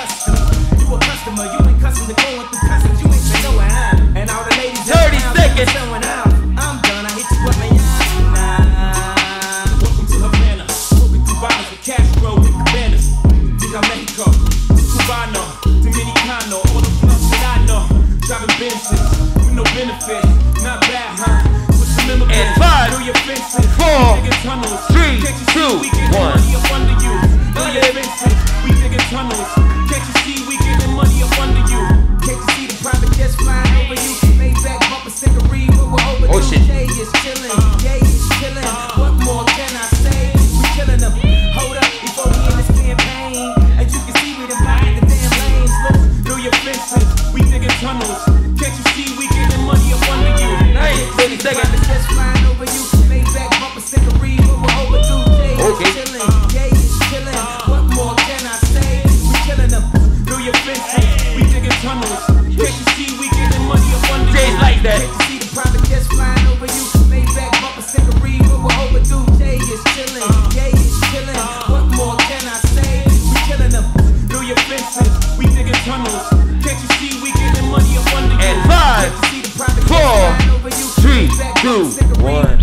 custom. You a customer, you ain't custom to going through customs. You ain't say no I'm. And all the ladies 30 seconds. Showing out. I'm done, I hit you up, man. Nah. Welcome to Havana. Smoking Cubanos with Castro with Cabanas. Viva Mexico, Cubano, Dominicano, all the clubs that I know. Driving Benzes with no benefits. Not bad, huh? With some immigrants. And 5, through your fences. 4, tunnels. 3, 2, 1. Money up under you. Through your fences. We digging tunnels. Can't you see we getting money up under you? Can't you see the private jets flying over you? Maybach bumper stickery, but we're over oh, shit. Jay is chilling. Jay is chilling. What more can I say? We killing them. Hold up before we in this campaign. As you can see, we done blinded the damn lanes. Look through your fences. We digging tunnels. Can't you see we getting money up under you? Nice. 30 seconds. Private jets flying over you. Maybach bumper stickery, but we're overdue. Jay is chilling. Jay is chilling. What more can I say? We killing them. Through your fences. We digging tunnels. Can't you see we getting money up under you? Jay's like that. Can't you see the private jets flying over you? Maybach bumper stickery, but we're overdue. Jay is chilling. Jay is chilling. What more can I say? We killing them. Through your fences. We digging tunnels. Can't you see we getting money up under you? And 5, 4, 3, 2, 1.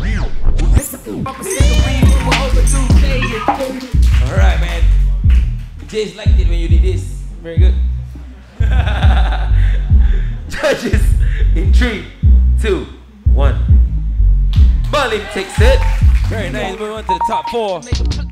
Alright, man. Jay's liked it when you did this. Very good. Judges in 3, 2, 1. Malim takes it. Very nice. Moving on to the top 4.